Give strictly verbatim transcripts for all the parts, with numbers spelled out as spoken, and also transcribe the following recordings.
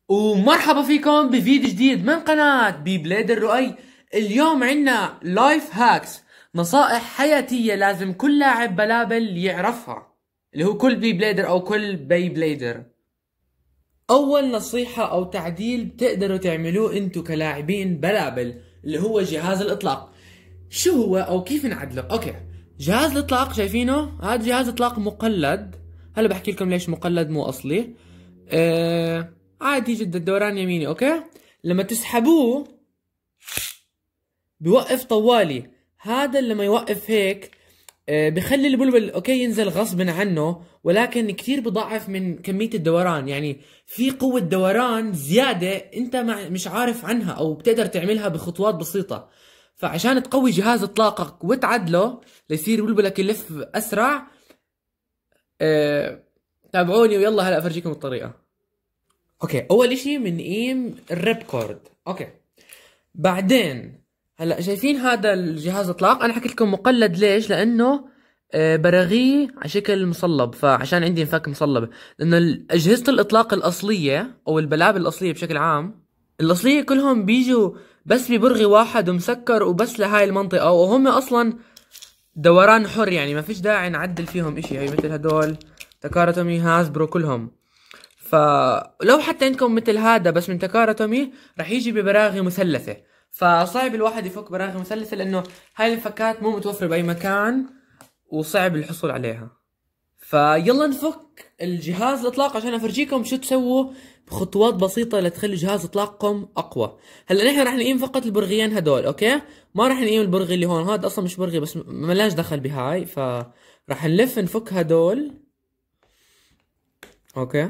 ومرحبا فيكم بفيديو جديد من قناة ببلاد الرؤي. اليوم عنا لايف هاكس، نصائح حياتية لازم كل لاعب بلابل يعرفها، اللي هو كل بي بليدر او كل بي بليدر. اول نصيحة او تعديل بتقدروا تعملوه انتو كلاعبين بلابل اللي هو جهاز الاطلاق. شو هو او كيف نعدله؟ اوكي، جهاز الاطلاق شايفينه؟ هذا جهاز اطلاق مقلد. هلا بحكي لكم ليش مقلد مو اصلي. آه عادي جدا، دوران يميني. اوكي، لما تسحبوه بيوقف طوالي. هذا لما يوقف هيك آه بخلي البلبل اوكي ينزل غصبا عنه، ولكن كثير بضعف من كمية الدوران. يعني في قوة دوران زيادة انت مع مش عارف عنها او بتقدر تعملها بخطوات بسيطة. فعشان تقوي جهاز اطلاقك وتعدله ليصير بلبلك يلف اسرع، آه تابعوني ويلا هلا افرجيكم الطريقة. اوكي، اول اشي بنقيم الريب كورد. اوكي، بعدين هلا شايفين هذا الجهاز اطلاق، انا حكيت لكم مقلد ليش؟ لانه آه، براغيه على شكل مصلب، فعشان عندي انفك مصلبه. لانه اجهزه الاطلاق الاصليه او البلابل الاصليه بشكل عام، الاصليه كلهم بيجوا بس ببرغي واحد ومسكر وبس لهاي المنطقه، وهم اصلا دوران حر، يعني ما فيش داعي نعدل فيهم اشي. هي مثل هدول تاكارا تومي، هازبرو، كلهم. فلو حتى عندكم مثل هذا بس من تاكارا تومي رح يجي ببراغي مثلثة، فصعب الواحد يفك براغي مثلثة لانه هاي الانفكات مو متوفرة باي مكان وصعب الحصول عليها. فيلا نفك الجهاز الاطلاق عشان افرجيكم شو تسووا بخطوات بسيطة لتخلي جهاز اطلاقكم اقوى. هلا نحن رح نقيم فقط البرغيين هدول، اوكي؟ ما رح نقيم البرغي اللي هون، هذا اصلا مش برغي بس ملاش دخل بهاي، فرح نلف نفك هدول. اوكي،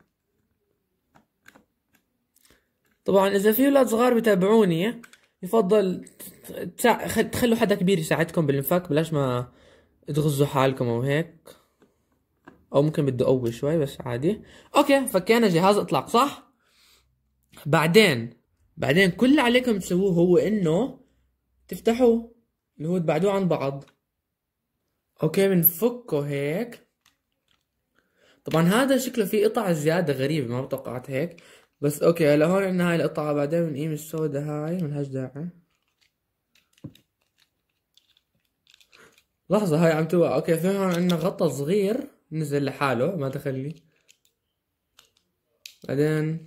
طبعا اذا في اولاد صغار بتابعوني يفضل تسع... خ- تخلوا حدا كبير يساعدكم بالانفاك، بلاش ما تغزوا حالكم او هيك، او ممكن بده قوي شوي بس عادي. اوكي، فكينا جهاز اطلاق صح. بعدين بعدين كل اللي عليكم تسووه هو انه تفتحوه، اللي هو تبعدوه عن بعض. اوكي، بنفكه هيك. طبعا هذا شكله فيه قطع زيادة غريبة، ما بتوقعت هيك. بس اوكي، هلا هون عندنا هاي القطعة، بعدين بنقيم السوداء هاي ملهاش داعي. لحظة، هاي عم توقع. اوكي، في هون عندنا غطا صغير نزل لحاله ما دخل لي. بعدين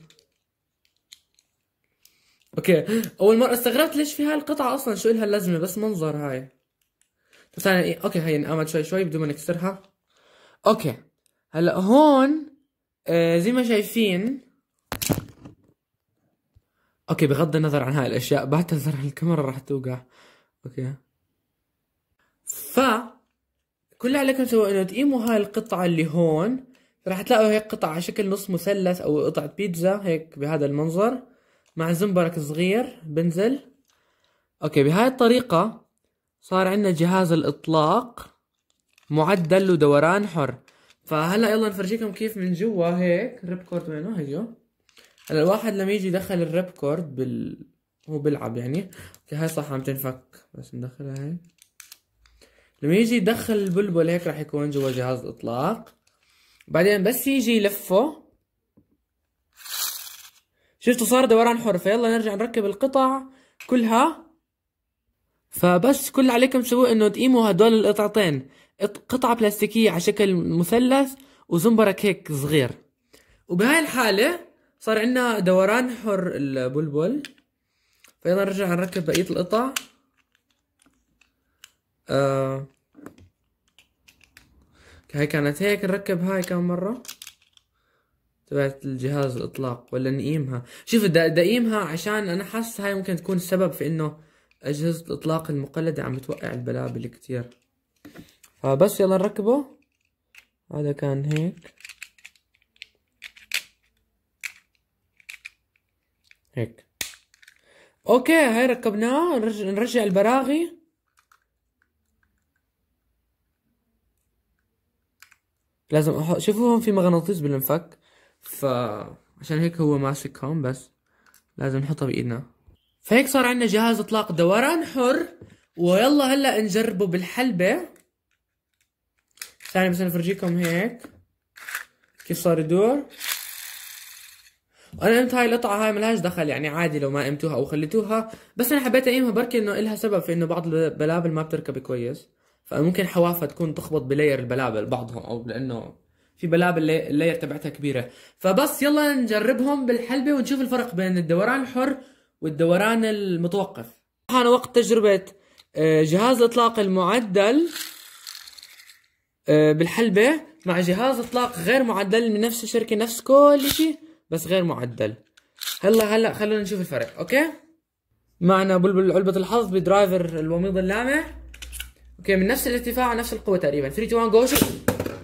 اوكي، اول مرة استغربت ليش في هاي القطعة اصلا، شو الها اللازمة؟ بس منظر هاي. بس انا إيه؟ اوكي، هي انقامت شوي شوي بدون ما نكسرها. اوكي، هلا هون آه زي ما شايفين. اوكي، بغض النظر عن هاي الاشياء بعتذر عن الكاميرا راح توقع. اوكي، ف كل اللي عليكم تسووا انه تقيموا هاي القطعة اللي هون. راح تلاقوا هيك قطعة على شكل نص مثلث او قطعة بيتزا هيك بهذا المنظر، مع زنبرك صغير بنزل. اوكي، بهاي الطريقة صار عندنا جهاز الاطلاق معدل ودوران حر. فهلا يلا نفرجيكم كيف من جوا. هيك الريب كورد وينه؟ هيو. هلا الواحد لما يجي يدخل الريب كورد بال هو بيلعب يعني. اوكي، هاي صح عم تنفك، بس ندخلها هيك. لما يجي يدخل البلبل هيك راح يكون جوا جهاز الاطلاق. بعدين بس يجي يلفه، شفتوا صار دوران حر. فيلا نرجع نركب القطع كلها. فبس كل اللي عليكم تسووه انه تقيموا هدول القطعتين، قطعة بلاستيكية على شكل مثلث وزنبرك هيك صغير. وبهاي الحالة صار عندنا دوران حر البلبل. فيلا نرجع نركب بقية القطع. آه. هاي كانت هيك، نركب هاي كم مرة تبعت الجهاز الاطلاق ولا نقيمها؟ شوف بدي اقيمها عشان انا حاسس هاي ممكن تكون السبب في انه اجهزة الاطلاق المقلدة عم بتوقع البلابل كتير. فبس يلا نركبه. هذا كان هيك هيك. اوكي، هاي ركبناه. نرجع, نرجع البراغي. لازم احط، شوفوا هون في مغناطيس بالمفك، فعشان هيك هو ماسكهم، بس لازم نحطها بايدنا. فهيك صار عندنا جهاز اطلاق دوران حر. ويلا هلا نجربه بالحلبة. ثاني بس نفرجيكم هيك كيف صار يدور. وانا قمت هاي القطعه هاي ملهاش دخل يعني، عادي لو ما قمتوها او خليتوها، بس انا حبيت اقيمها بركي انه إلها سبب في انه بعض البلابل ما بتركب كويس، فممكن حوافها تكون تخبط بلاير البلابل بعضهم، او لانه في بلابل اللاير تبعتها كبيره. فبس يلا نجربهم بالحلبه ونشوف الفرق بين الدوران الحر والدوران المتوقف. حان وقت تجربه جهاز الاطلاق المعدل بالحلبة مع جهاز اطلاق غير معدل من نفس الشركة، نفس كل شيء بس غير معدل. هلا هلا خلونا نشوف الفرق. اوكي، معنا بلبل علبة الحظ بدرايفر الوميض اللامع. اوكي، من نفس الارتفاع نفس القوة تقريبا. ثلاثة اثنين واحد جو. شوف.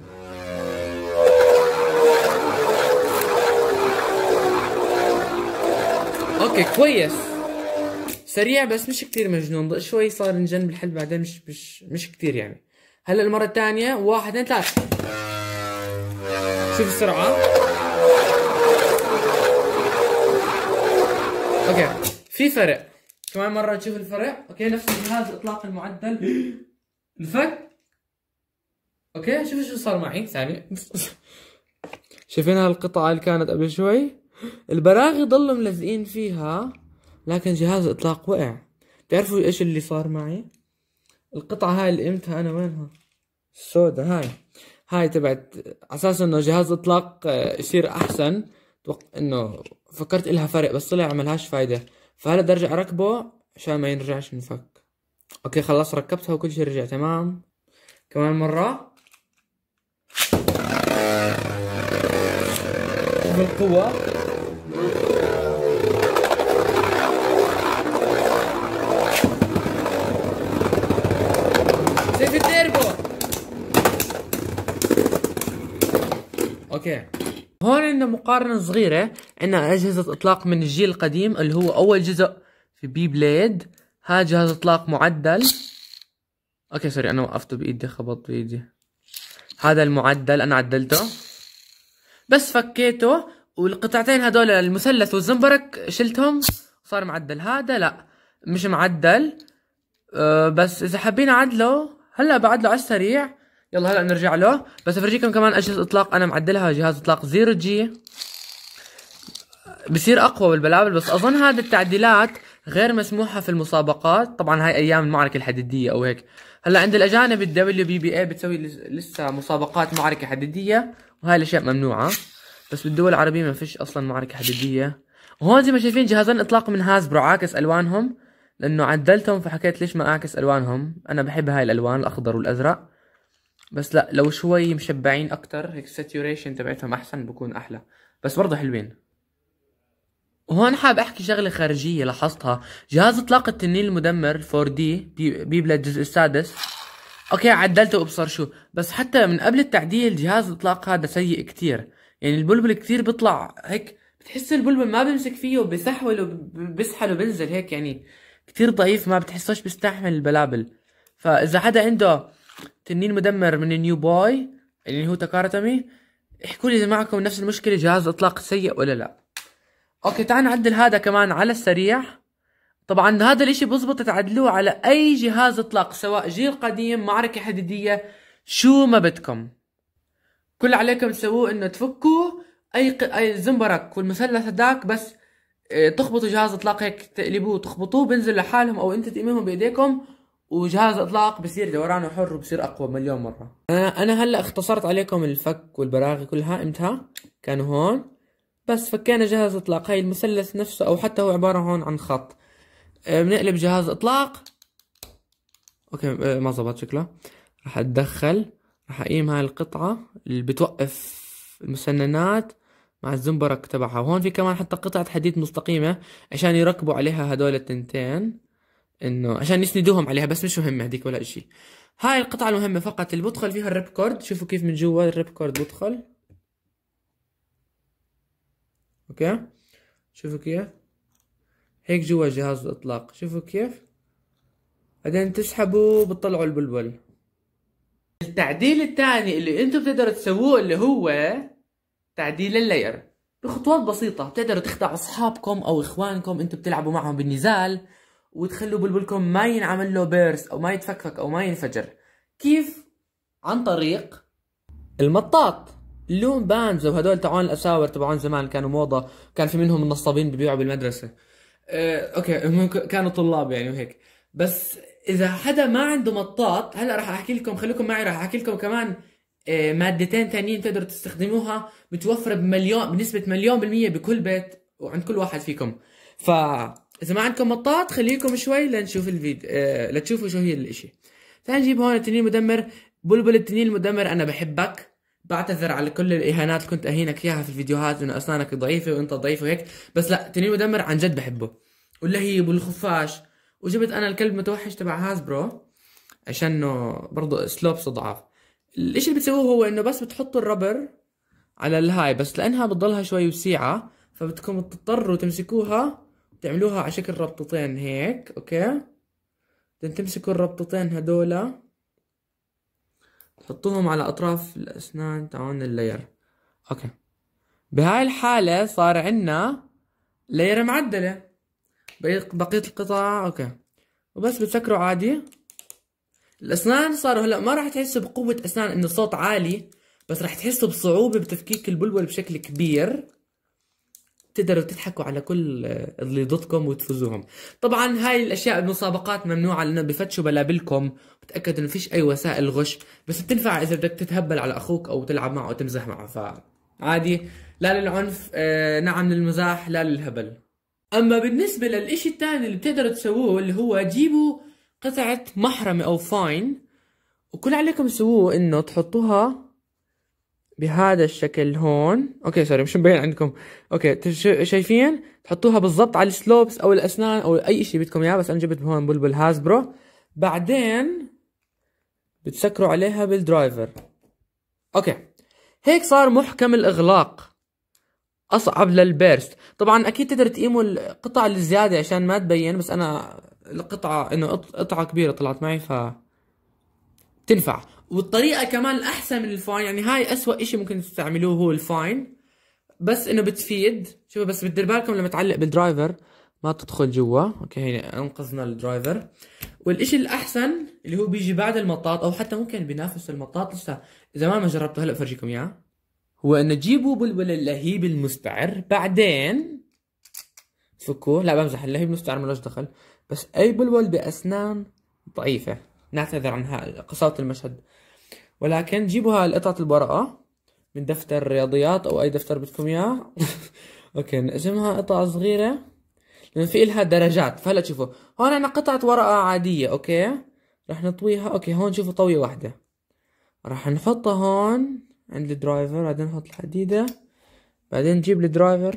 اوكي كويس، سريع بس مش كتير مجنون، شوي صار نجن بالحلبة بعدين مش مش مش كتير يعني. هلا المرة الثانية، واحد اثنين ثلاثة. شوف السرعة. اوكي في فرق، كمان مرة نشوف الفرق. اوكي نفس جهاز الاطلاق المعدل الفك. اوكي شوفوا شو صار معي ثانية. شايفين هالقطعة اللي كانت قبل شوي؟ البراغي ضلوا ملزقين فيها لكن جهاز الاطلاق وقع. بتعرفوا ايش اللي صار معي؟ القطعة هاي اللي قمتها انا وينها؟ السوداء هاي هاي تبعت على اساس انه جهاز اطلاق يصير احسن، توق... انه فكرت الها فرق بس طلع ملهاش فايدة، فهلا بدي ارجع اركبه عشان ما ينرجعش ينفك. اوكي خلص ركبتها وكل شيء رجع تمام. كمان مرة بالقوة. سيف التيربو. اوكي هون عندنا مقارنة صغيرة، عندنا أجهزة إطلاق من الجيل القديم اللي هو أول جزء في بي بليد. هذا جهاز إطلاق معدل. اوكي سوري انا وقفته بإيدي، خبطت بإيدي. هذا المعدل انا عدلته بس فكيته، والقطعتين هدول المثلث والزنبرك شلتهم صار معدل. هذا لا مش معدل. أه بس اذا حابين اعدله هلا بعدله على السريع. يلا هلا نرجع له، بس افرجيكم كمان اجهزه اطلاق انا معدلها. جهاز اطلاق زيرو جي بصير اقوى بالبلابل، بس اظن هذه التعديلات غير مسموحه في المسابقات. طبعا هاي ايام المعركه الحديديه او هيك. هلا عند الاجانب الدبليو بي بي اي بتسوي لسه مسابقات معركه حديديه، وهاي الاشياء ممنوعه، بس بالدول العربيه ما فيش اصلا معركه حديديه. وهون زي ما شايفين جهازين اطلاق من هازبرو عاكس الوانهم، لانه عدلتهم فحكيت ليش ما اعكس الوانهم. انا بحب هاي الالوان الاخضر والازرق، بس لا لو شوي مشبعين اكتر هيك الساتوريشن تبعتهم احسن بكون احلى، بس برضه حلوين. وهون حاب احكي شغله خارجيه لاحظتها. جهاز اطلاق التنين المدمر فور دي بي, بي بلاد الجزء السادس، اوكي عدلته وابصر شو، بس حتى من قبل التعديل جهاز الاطلاق هذا سيء كتير. يعني البلبل كتير بيطلع هيك، بتحس البلبل ما بيمسك فيه وبيسحول وبيسحل وبنزل هيك، يعني كتير ضعيف ما بتحسوش بيستحمل البلابل. فاذا حدا عنده تنين مدمر من النيو بوي اللي هو تاكاراتامي، احكوا لي اذا معكم نفس المشكله، جهاز اطلاق سيء ولا لا. اوكي تعال نعدل هذا كمان على السريع. طبعا هذا الاشي بزبط تعدلوه على اي جهاز اطلاق سواء جيل قديم معركة حديدية شو ما بدكم. كل عليكم تسووه انه تفكوا اي ق... اي زنبرك والمثلث هداك، بس اه تخبطوا جهاز اطلاق هيك تقلبوه تخبطوه بنزل لحالهم، او انت تقيمهم بايديكم وجهاز اطلاق بصير دورانه حر وبصير اقوى مليون مرة. انا انا هلا اختصرت عليكم الفك والبراغي كلها، امتها كانوا هون، بس فكينا جهاز اطلاق. هاي المثلث نفسه او حتى هو عبارة هون عن خط. بنقلب جهاز اطلاق. اوكي ما زبط شكله. راح اتدخل، راح اقيم هاي القطعة اللي بتوقف المسننات مع الزنبرك تبعها. وهون في كمان حتى قطعة حديد مستقيمة عشان يركبوا عليها هدول التنتين، انه عشان يسندوهم عليها، بس مش مهمة هديك ولا اشي. هاي القطعة المهمة فقط اللي بدخل فيها الريب كورد. شوفوا كيف من جوا الريب كورد بدخل. اوكي شوفوا كيف هيك جوا جهاز الاطلاق، شوفوا كيف. بعدين تسحبوا بتطلعوا البلبل. التعديل الثاني اللي انتم بتقدروا تسووه اللي هو تعديل اللاير بخطوات بسيطة. بتقدروا تخدعوا اصحابكم او اخوانكم انتم بتلعبوا معهم بالنزال، وتخلوا بلبلكم ما ينعمل له بيرس او ما يتفكفك او ما ينفجر. كيف؟ عن طريق المطاط. اللون بانز وهدول تبعون الاساور تبعون زمان كانوا موضه، كان في منهم النصابين ببيعوا بالمدرسه. أه اوكي هم كانوا طلاب يعني وهيك. بس اذا حدا ما عنده مطاط، هلا راح احكي لكم، خليكم معي راح احكي لكم كمان أه مادتين ثانيين تقدروا تستخدموها متوفره بمليون بنسبه مليون بالميه بكل بيت وعند كل واحد فيكم. فاذا ما عندكم مطاط خليكم شوي لنشوف الفيديو أه لتشوفوا شو هي الاشي. تعال نجيب هون التنين المدمر. بلبل التنين المدمر انا بحبك، بعتذر على كل الاهانات اللي كنت اهينك اياها في الفيديوهات انه اسنانك ضعيفه وانت ضعيف وهيك، بس لا تنين مدمر عن جد بحبه. واللهيب والخفاش. وجبت انا الكلب المتوحش تبع هاسبرو عشانه برضه سلوبس ضعاف. الاشي اللي بتسووه هو انه بس بتحطوا الربر على الهاي، بس لانها بتضلها شوي وسيعه فبدكم تضطروا تمسكوها وتعملوها على شكل ربطتين هيك. اوكي بدكم تمسكوا الربطتين هدولا تحطوهم على اطراف الاسنان تاعون اللاير. اوكي بهاي الحالة صار عنا لاير معدلة. بقية القطع اوكي وبس بتسكروا عادي. الاسنان صاروا هلا ما راح تحسوا بقوة اسنان انه الصوت عالي، بس راح تحسوا بصعوبة بتفكيك البلبل بشكل كبير. تقدروا تضحكوا على كل اللي ضدكم وتفوزوهم. طبعا هاي الاشياء بالمسابقات ممنوعه لانه بفتشوا بلابلكم بتاكد انه فيش اي وسائل غش، بس بتنفع اذا بدك تتهبل على اخوك او تلعب معه او تمزح معه، فعادي. لا للعنف آه نعم للمزاح لا للهبل. اما بالنسبه للاشي الثاني اللي بتقدروا تسووه اللي هو جيبوا قطعه محرمه او فاين، وكل عليكم تسووه انه تحطوها بهذا الشكل هون. اوكي سوري مش مبين عندكم. اوكي شايفين تحطوها بالضبط على السلوبس او الاسنان او اي شيء بدكم اياه، بس انا جبت هون بلبل هاسبرو. بعدين بتسكروا عليها بالدرايفر. اوكي هيك صار محكم الاغلاق، اصعب للبيرست. طبعا اكيد تقدر تقيموا القطع الزياده عشان ما تبين، بس انا القطعه انه قطعه كبيره طلعت معي ف تنفع. والطريقة كمان الأحسن من الفاين، يعني هاي أسوأ إشي ممكن تستعملوه هو الفاين، بس إنه بتفيد. شوفوا بس بدير بالكم لما تعلق بالدرايفر ما تدخل جوا. أوكي هنا أنقذنا الدرايفر. والإشي الأحسن اللي هو بيجي بعد المطاط أو حتى ممكن بينافس المطاط، لسه إذا ما ما جربته هلا بفرجيكم إياه، هو إنه تجيبوا بلبل اللهيب المستعر. بعدين تفكوه. لا بمزح، اللهيب المستعر ملوش دخل، بس أي بلبل بأسنان ضعيفة، نعتذر عن قساوة المشهد، ولكن جيبوا هاي قطعة الورقة من دفتر رياضيات او اي دفتر بدكم اياه. اوكي نقسمها قطع صغيرة لان في لها درجات. فهلا شوفوا هون عنا قطعة ورقة عادية. اوكي رح نطويها. اوكي هون شوفوا طوية واحدة رح نحطها هون عند الدرايفر، بعدين نحط الحديدة، بعدين نجيب الدرايفر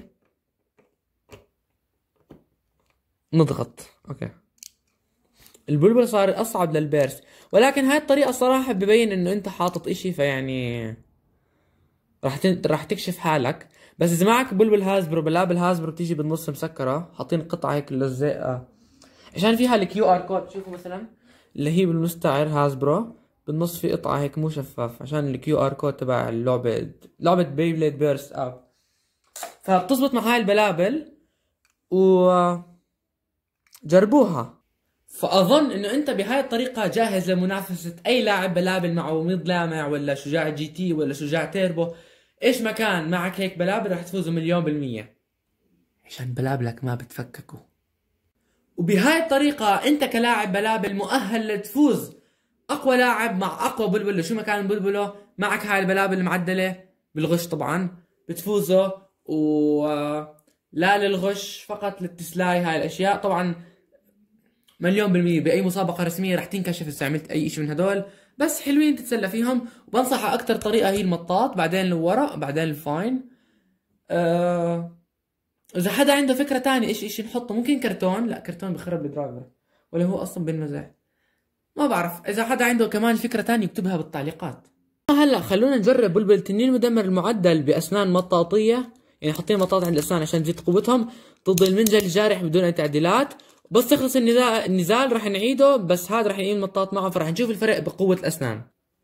نضغط. اوكي البلبل صار اصعب للبيرس، ولكن هاي الطريقة صراحة ببين انه انت حاطط اشي، فيعني راح تن... راح تكشف حالك. بس اذا معك بلبل هاسبرو، بلابل هاسبرو بتيجي بالنص مسكرة، حاطين قطعة هيك لزقة عشان فيها الكيو ار كود. شوفوا مثلا اللهيب المستعر هاسبرو بالنص في قطعة هيك مو شفاف عشان الكيو ار كود تبع اللعبة، لعبة بيبليد بيرست اب. فبتزبط مع هاي البلابل و جربوها. فاظن انه انت بهاي الطريقة جاهز لمنافسة اي لاعب بلابل معه ميض لامع ولا شجاع جي تي ولا شجاع تيربو. ايش ما كان معك هيك بلابل رح تفوزوا مليون بالمية عشان بلابلك ما بتفككوا. وبهاي الطريقة انت كلاعب بلابل مؤهل لتفوز اقوى لاعب مع اقوى بلبل شو ما كان بلبله. معك هاي البلابل المعدلة بالغش طبعا بتفوزوا، و لا للغش فقط للتسلاي. هاي الاشياء طبعا مليون بالمية بأي مسابقة رسمية رح تنكشف إذا استعملت أي شيء من هدول، بس حلوين تتسلى فيهم. وبنصح أكتر طريقة هي المطاط، بعدين الورق، بعدين الفاين. أه... إذا حدا عنده فكرة تانية إيش إيش نحطه، ممكن كرتون. لا كرتون بخرب الدرايفر ولا هو أصلا بالمزاح، ما بعرف. إذا حدا عنده كمان فكرة تانية يكتبها بالتعليقات. هلا خلونا نجرب بلبل التنين المدمر المعدل بأسنان مطاطية، يعني حاطين مطاط عند الأسنان عشان تزيد قوتهم ضد المنجل الجارح بدون أي تعديلات. بس تخلص النزال النزال رح نعيده، بس هذا رح يقيم مطاط معه، فرح نشوف الفرق بقوة الأسنان.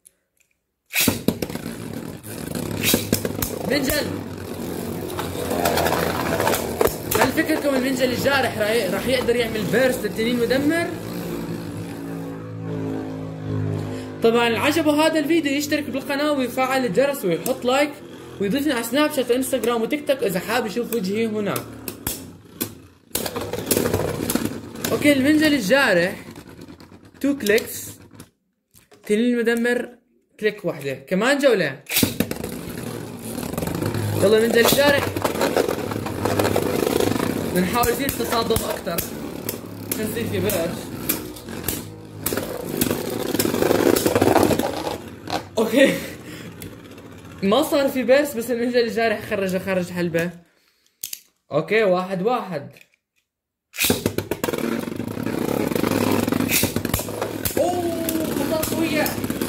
منجل، هل فكركم المنجل الجارح رح يقدر يعمل بيرست للتنين مدمر؟ طبعا عجبه هذا الفيديو يشترك بالقناة ويفعل الجرس ويحط لايك ويضيفني على سناب شات وانستغرام وتيك توك اذا حاب يشوف وجهي هناك. اوكي المنجل الجارح تو كليكس، تنين المدمر كليك واحدة، كمان جولة. يلا المنجل الجارح بدنا نحاول يصير تصادم اكثر عشان يصير في برش. اوكي ما صار في بيرس بس المنجل الجارح خرج خرج حلبة. اوكي واحد واحد. اوه خطأ قوية،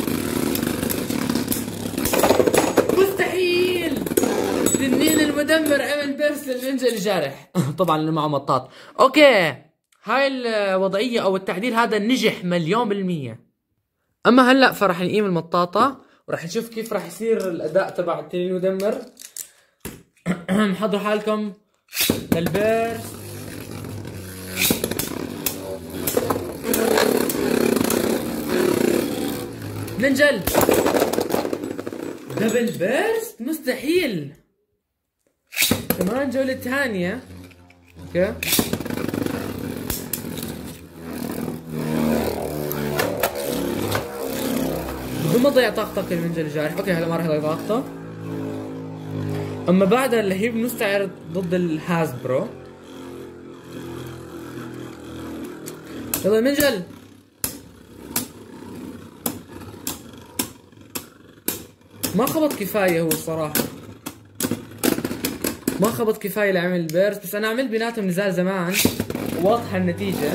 مستحيل. تنين المدمر عمل بيرس للمنجل الجارح. طبعا اللي معه مطاط. اوكي هاي الوضعية او التعديل هذا نجح مليون بالمية. اما هلا فرح نقيم المطاطة وراح نشوف كيف راح يصير الاداء تبع التنين المدمر. حضروا حالكم للبيرس. منجل دبل بيرست مستحيل. كمان جولة ثانية. اوكي بدون ما تضيع طاقتك المنجل الجارح. اوكي هلا ما راح يضيع طاقته. اما بعدها اللهيب مستعرض ضد الهازبرو. يلا المنجل. ما خبط كفاية هو الصراحة، ما خبط كفاية لعمل بيرس، بس انا عملت بيناتهم نزال زمان واضحة النتيجة.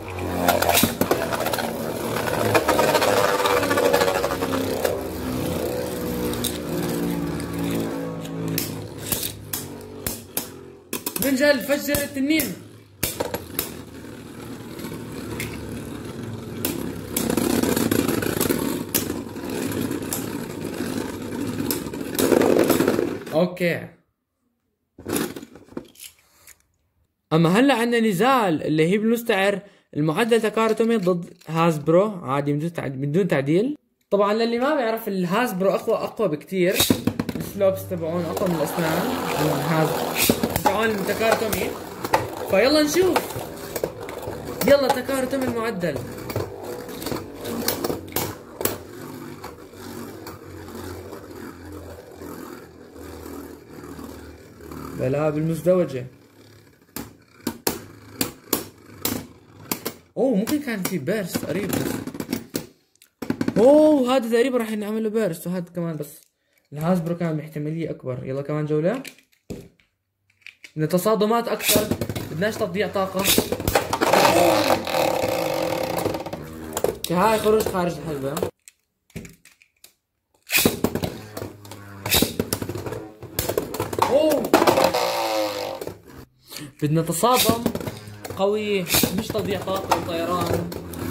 منجل فجر التنين. اوكي اما هلا عندنا نزال اللي هي بالمستعر المعدل تكارتومي ضد هازبرو عادي بدون تعديل بدون تعديل. طبعا للي ما بيعرف الهازبرو اقوى اقوى بكثير، السلوبس تبعون اقوى من الاسنان من الهازبرو تبعون التكارتومي. فيلا نشوف. يلا تكارتومي المعدل. بلا بالمزدوجة. اوه ممكن كان في بيرست قريب بس. اوه هذا تقريبا راح نعمل له بيرست وهذا كمان، بس الهازبرو كان باحتمالية اكبر. يلا كمان جولة. بدنا تصادمات اكثر، بدناش تضييع طاقة. هاي خروج خارج الحلبة. اوه بدنا تصادم قوي مش تضييع طاقة وطيران.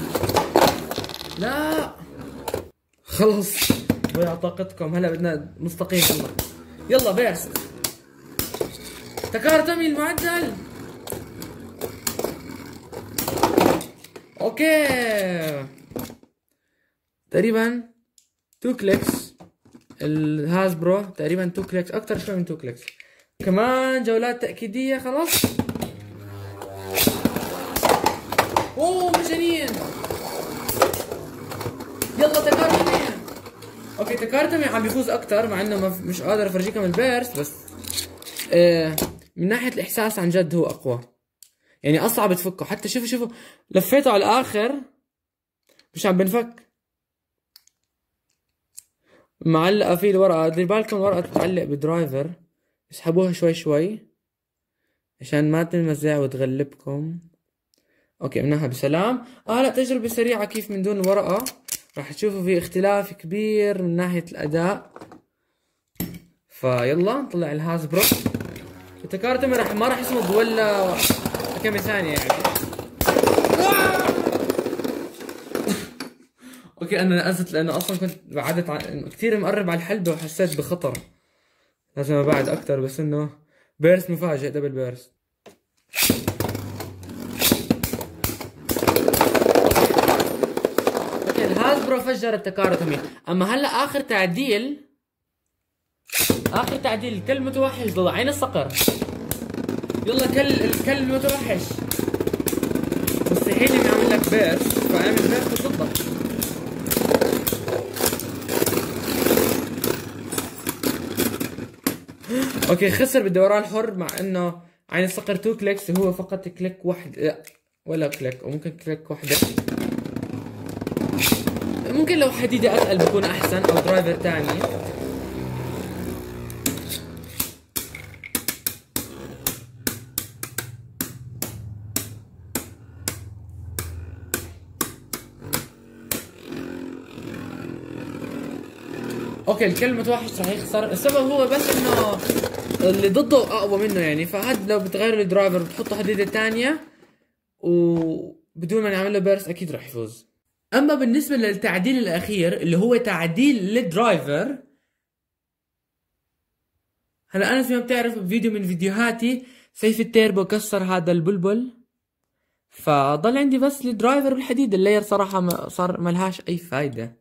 لا خلص ضيع طاقتكم. هلا بدنا مستقيم. يلا يلا بيرست تكارتومي المعدل. اوكي تقريبا تو كليكس. الهازبرو تقريبا تو كليكس، اكثر شوي من تو كليكس. كمان جولات تأكيدية. خلاص اوه مجانين. يلا تكارتومي. اوكي تكارتومي عم بيفوز اكثر مع انه مش قادر افرجيكم البيرست، بس آه من ناحية الاحساس عن جد هو اقوى، يعني اصعب تفكه. حتى شوفوا شوفوا لفيته على الاخر مش عم بنفك، معلقة فيه الورقة. دير بالكم الورقة تتعلق بدرايفر، اسحبوها شوي شوي عشان ما تنمزع وتغلبكم. اوكي قمناها بسلام. اه لا تجربة سريعة كيف من دون الورقة. راح تشوفوا في اختلاف كبير من ناحية الاداء. فيلا نطلع الهازبرو. التكارتومي راح ما راح يصمد ولا كم ثانية يعني. اوكي انا نقزت لانه اصلا كنت بعدت عن... كثير مقرب على الحلبة وحسيت بخطر، لازم ابعد اكثر. بس انه بيرس مفاجئ، دبل بيرس. اوكي الهازبرو فجر التكارتومي. اما هلا اخر تعديل اخر تعديل الكلب المتوحش ضد عين الصقر. يلا كل الكلب المتوحش. مستحيل اني اعمل لك بيرس، فاعمل بيرس ضدك. اوكي خسر بالدوران الحر مع انه عين الصقر تو كليكس وهو فقط كليك واحد. لا ولا كليك، وممكن كليك واحدة. ممكن لو حديدة اتقل بكون احسن او درايفر تاني. اوكي الكلب المتوحش راح يخسر، السبب هو بس انه اللي ضده اقوى منه يعني، فهاد لو بتغير الدرايفر وبتحطه حديدة تانية وبدون ما نعمل له بيرس اكيد راح يفوز. اما بالنسبة للتعديل الاخير اللي هو تعديل للدرايفر، هلا انا زي ما بتعرف بفيديو من فيديوهاتي سيف التيربو كسر هذا البلبل، فضل عندي بس الدرايفر بالحديد. اللاير صراحة ما صار ملهاش اي فايدة.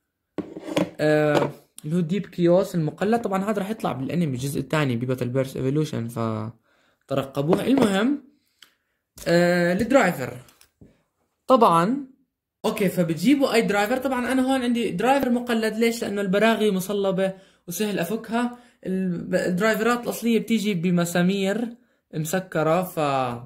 آه اللي هو ديب كيوس المقلد، طبعا هذا راح يطلع بالانمي الجزء الثاني بباتل بيرس ايفولوشن فترقبوه. المهم آه الدرايفر طبعا اوكي، فبتجيبوا اي درايفر. طبعا انا هون عندي درايفر مقلد، ليش؟ لانه البراغي مصلبة وسهل افكها. الدرايفرات الاصلية بتيجي بمسامير مسكرة، ف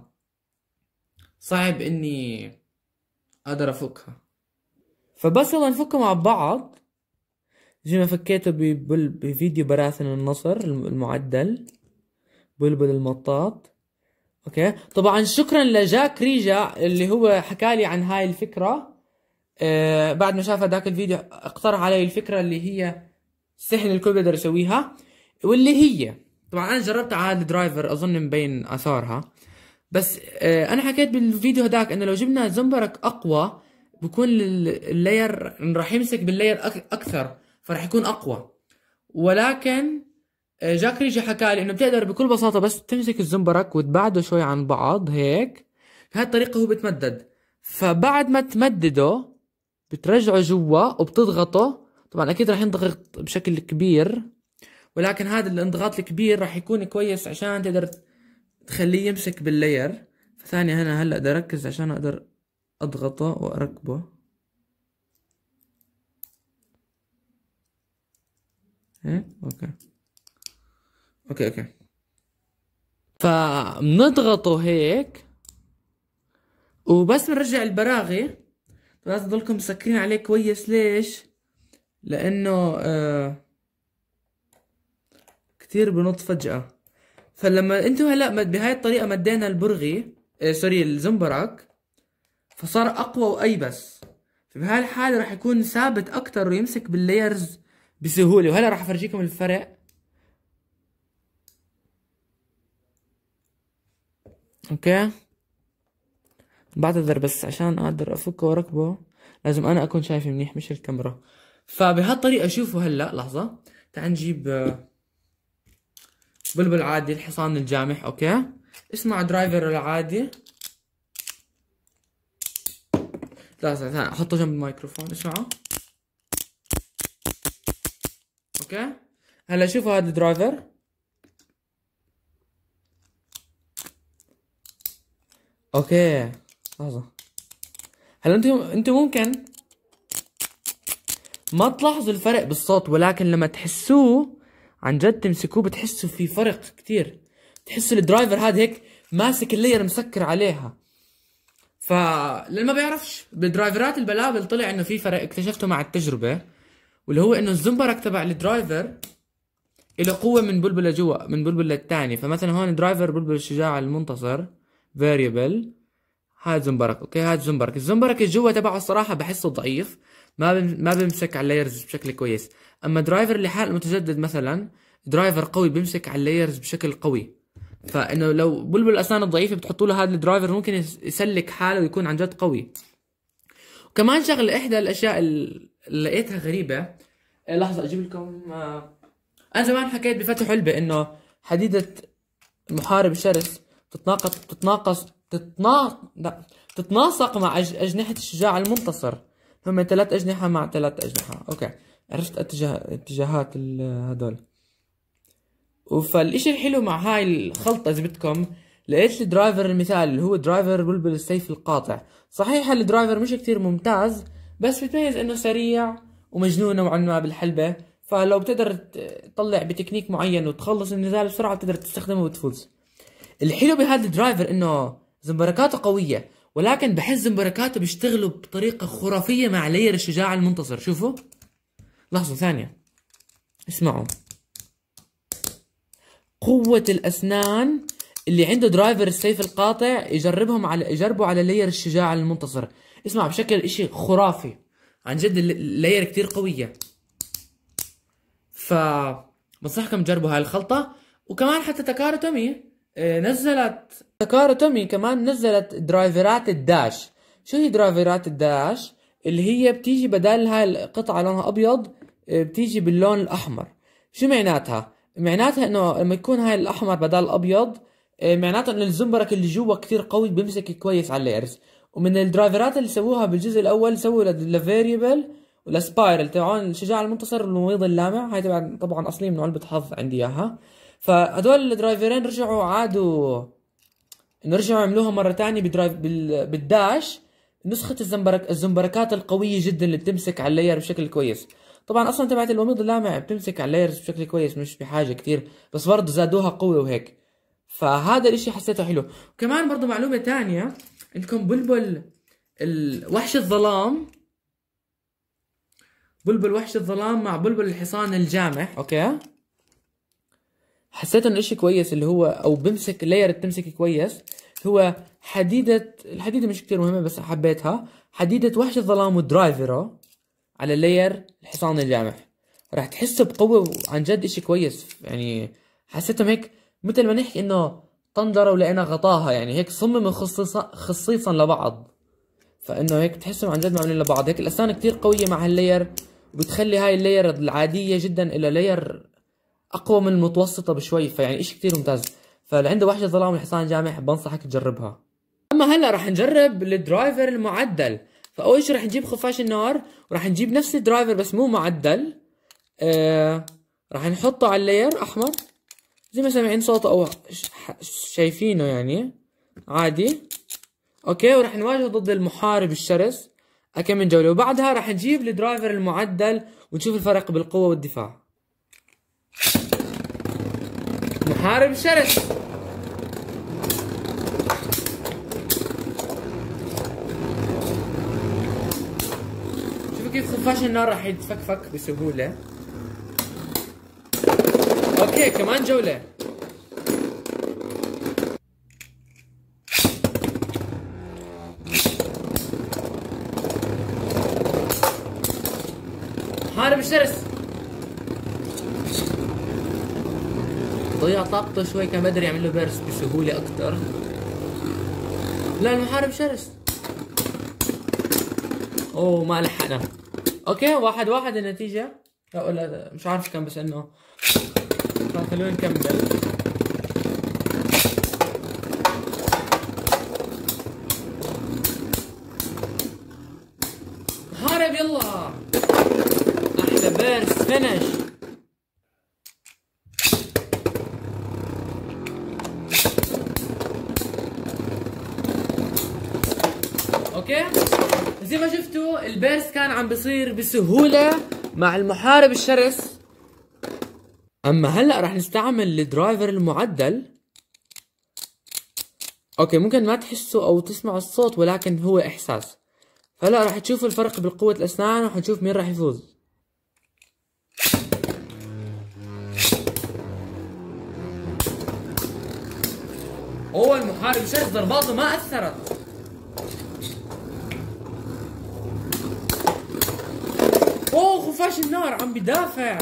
صعب اني اقدر افكها. فبس يلا نفكه مع بعض زي ما فكيته ببل... بفيديو براثن النصر المعدل بلبل المطاط. اوكي طبعا شكرا لجاك ريجا اللي هو حكالي عن هاي الفكرة. آه بعد ما شاف هذاك الفيديو اقترح علي الفكرة اللي هي سهل الكل بيقدر يسويها، واللي هي طبعا انا جربتها على الدرايفر اظن مبين اثارها. بس آه انا حكيت بالفيديو هذاك انه لو جبنا زنبرك اقوى بكون اللاير راح يمسك باللاير اكثر، فراح يكون اقوى. ولكن جاك ريجي حكالي انه بتقدر بكل بساطه بس تمسك الزنبرك وتبعده شوي عن بعض هيك، بهاي الطريقه هو بتمدد. فبعد ما تمدده بترجعه جوا وبتضغطه. طبعا اكيد راح ينضغط بشكل كبير، ولكن هذا الانضغاط الكبير راح يكون كويس عشان تقدر تخليه يمسك باللاير. فثانية هنا هلا بدي اركز عشان اقدر اضغطه واركبه هيك. اوكي اوكي اوكي فبنضغطه هيك وبس بنرجع البراغي. لازم تضلكم مسكرين عليه كويس. ليش؟ لانه آه كتير بنط فجأة. فلما انتو هلا بهاي الطريقة مدينا البرغي آه سوري الزنبرك، فصار اقوى وايبس. فبهاي الحالة راح يكون ثابت اكتر ويمسك باللايرز بسهولة. وهلا راح افرجيكم الفرق. اوكي بعتذر بس عشان اقدر افكه واركبه لازم انا اكون شايف منيح مش الكاميرا. فبهالطريقة شوفوا هلا لحظة، تعال نجيب بلبل عادي الحصان الجامح. اوكي اسمع درايفر العادي. لحظة ثانية احطه جنب الميكروفون اسمعوا. اوكي هلا شوفوا هذا الدرايفر. اوكي لحظة هلا انتم انتم ممكن ما تلاحظوا الفرق بالصوت، ولكن لما تحسوه عن جد تمسكوه بتحسوا في فرق كتير. تحسوا الدرايفر هذا هيك ماسك اللاير مسكر عليها. فللي ما بيعرفش بالدرايفرات البلابل طلع انه في فرق اكتشفته مع التجربة، واللي هو انه الزنبرك تبع الدرايفر له قوة من بلبل لجوا من بلبل للتاني. فمثلا هون درايفر بلبل الشجاع المنتصر فاريبل، هذا زنبرك. اوكي هذا زنبرك. الزنبرك الجوا تبعه الصراحة بحسه ضعيف، ما بم... ما بيمسك على اللايرز بشكل كويس. اما درايفر اللي حال متجدد مثلا درايفر قوي بيمسك على اللايرز بشكل قوي. فانه لو بلبل الاسنان الضعيفة بتحطوا له هذا الدرايفر ممكن يسلك حاله ويكون عن جد قوي. وكمان شغله احدى الاشياء اللي لقيتها غريبة، لحظة اجيب لكم. انا زمان حكيت بفتح علبة انه حديدة محارب شرس تتناقص تتناقص تتنا... لا. تتناسق مع أج... أجنحة الشجاع المنتصر. هم ثلاث أجنحة مع ثلاث أجنحة. أوكي عرفت اتجاه اتجاهات هذول. فالاشي الحلو مع هاي الخلطة اذا بدكم، لقيت الدرايفر المثالي اللي هو درايفر بلبل السيف القاطع. صحيح الدرايفر مش كتير ممتاز، بس بتميز انه سريع ومجنون نوعا ما بالحلبة، فلو بتقدر تطلع بتكنيك معين وتخلص النزال بسرعة بتقدر تستخدمه وتفوز. الحلو بهذا الدرايفر انه زنبركاته قوية، ولكن بحس زنبركاته بيشتغلوا بطريقة خرافية مع لير الشجاع المنتصر. شوفوا، لحظة ثانية، اسمعوا قوة الأسنان اللي عنده درايفر السيف القاطع، يجربهم على يجربوا على لير الشجاع المنتصر. اسمع، بشكل اشي خرافي عن جد، اللير كتير قوية. ف بنصحكم تجربوا هاي الخلطة. وكمان حتى تاكارو تومي نزلت تاكارو تومي كمان نزلت درايفرات الداش. شو هي درايفرات الداش؟ اللي هي بتيجي بدل هاي القطعة لونها أبيض بتيجي باللون الأحمر. شو معناتها؟ معناتها انه لما يكون هاي الاحمر بدل الابيض، معناتها انه الزنبرك اللي جوا كتير قوي بيمسك كويس على اللايرز. ومن الدرايفرات اللي سووها بالجزء الاول سووا لفاريبل والسبايرل تبعون الشجاع المنتصر والمميض اللامع. هاي تبع طبعا اصليه من علبة حظ عندي اياها. فهدول الدرايفرين رجعوا عادوا انه رجعوا عملوها مرة تانية بدرايف بال... بالداش، نسخة الزنبرك الزنبركات القوية جدا اللي بتمسك على اللاير بشكل كويس. طبعا اصلا تبعت الوميض اللامع بتمسك على اللايرز بشكل كويس، مش بحاجه كتير، بس برضه زادوها قوه وهيك. فهذا الاشي حسيته حلو. وكمان برضه معلومه تانية، عندكم بلبل وحش الظلام، بلبل وحش الظلام مع بلبل الحصان الجامح. اوكي، حسيت انه اشي كويس اللي هو او بمسك اللاير بتمسك كويس. هو حديده، الحديده مش كتير مهمه بس حبيتها، حديده وحش الظلام ودرايفره على لاير الحصان الجامح، راح تحسه بقوة عن جد. اشي كويس يعني، حسيتهم هيك مثل ما نحكي انه طندرة ولقينا غطاها، يعني هيك صمموا خصيصا خصيصا لبعض. فانه هيك تحسهم عن جد معمولين لبعض. هيك الاسنان كتير قوية مع هاللاير، وبتخلي هاي اللاير العادية جدا الى لاير اقوى من المتوسطة بشوي. فيعني اشي كتير ممتاز. فاللي عنده وحش الظلام والحصان الجامح بنصحك تجربها. اما هلا راح نجرب الدرايفر المعدل. فاول شي راح نجيب خفاش النار، وراح نجيب نفس الدرايفر بس مو معدل. آه راح نحطه على اللاير احمر زي ما سامعين صوته او شايفينه يعني عادي. اوكي، وراح نواجهه ضد المحارب الشرس كم من جولة. وبعدها راح نجيب الدرايفر المعدل ونشوف الفرق بالقوة والدفاع. محارب الشرس، كيف خفاش النار راح يتفكفك بسهولة. اوكي، كمان جولة. محارب الشرس ضيع طاقته شوي، كان بقدر يعمل له بيرس بسهولة اكتر. لا، المحارب شرس. اوه ما لحقنا. اوكي، واحد واحد النتيجة. لا لا مش عارف كم، بس انه خلونا نكمل. محارب يلا، احلى بيرس فينش. اوكي، زي ما شفتوا البيرس كان عم بيصير بسهولة مع المحارب الشرس. اما هلا راح نستعمل الدرايفر المعدل. اوكي، ممكن ما تحسوا او تسمعوا الصوت ولكن هو احساس. فهلا راح تشوفوا الفرق بالقوة الاسنان، وراح نشوف مين راح يفوز. اوه المحارب الشرس ضرباته ما اثرت. اوه خفاش النار عم بدافع.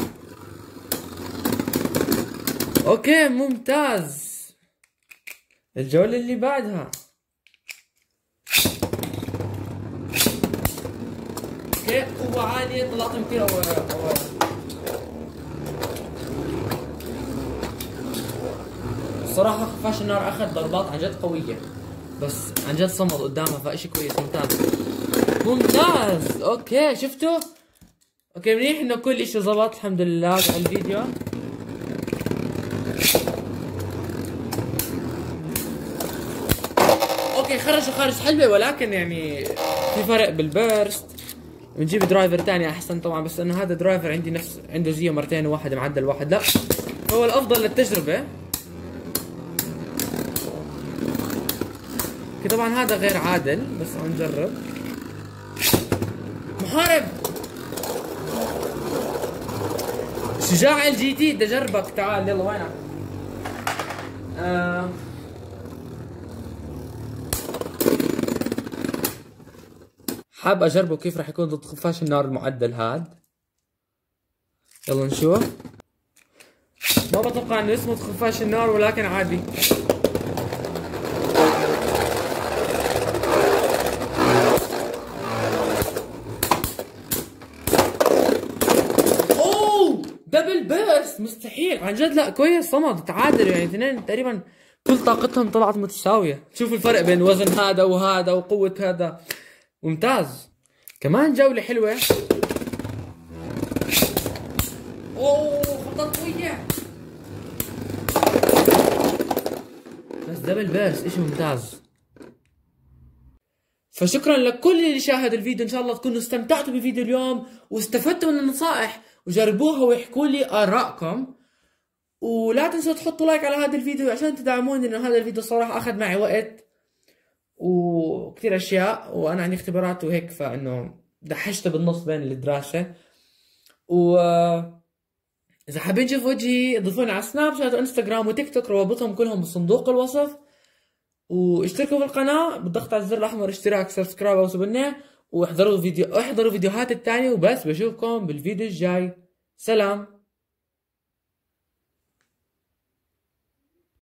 اوكي ممتاز. الجولة اللي بعدها. اوكي، قوة عالية، طلعت كثير اول اول. الصراحة خفاش النار اخذ ضربات عن جد قوية، بس عن جد صمد قدامها، فاشي كويس. ممتاز ممتاز. اوكي شفتوا؟ اوكي منيح انه كل اشي زبط الحمد لله بهالفيديو. اوكي خرج خارج حلوه، ولكن يعني في فرق بالبيرست. بنجيب درايفر تاني احسن طبعا، بس انه هذا درايفر عندي نفس عنده زيه مرتين وواحد معدل واحد لا، هو الافضل للتجربه. اوكي طبعا هذا غير عادل، بس عم نجرب. محارب شجاع الجي تي، بدي اجربك، تعال يلا وينك؟ آه حاب اجربه كيف راح يكون ضد خفاش النار المعدل هاد. يلا نشوف. ما بتوقع انه اسمه خفاش النار، ولكن عادي. اوه دبل بيرست مستحيل عن جد. لا كويس صمد، تعادل يعني اثنين تقريبا كل طاقتهم طلعت متساوية. شوف الفرق بين وزن هذا وهذا وقوة هذا، ممتاز. كمان جولة حلوة. اوه خطط قوية، بس دبل بيرس اشي ممتاز. فشكرا لكل اللي شاهد الفيديو، ان شاء الله تكونوا استمتعتوا بفيديو اليوم واستفدتوا من النصائح وجربوها واحكوا لي ارائكم. ولا تنسوا تحطوا لايك على هذا الفيديو عشان تدعموني، لانه هذا الفيديو صراحة اخذ معي وقت وكثير اشياء، وانا عندي اختبارات وهيك، فانه دحشت بالنص بين الدراسة. و اذا حابين تشوفوا وجهي ضيفوني على سناب شات وانستغرام وتيك توك، روابطهم كلهم بصندوق الوصف. واشتركوا في القناة بالضغط على الزر الاحمر اشتراك سبسكرايب او سبنة، واحضروا فيديو احضروا فيديوهات الثانية. وبس بشوفكم بالفيديو الجاي، سلام.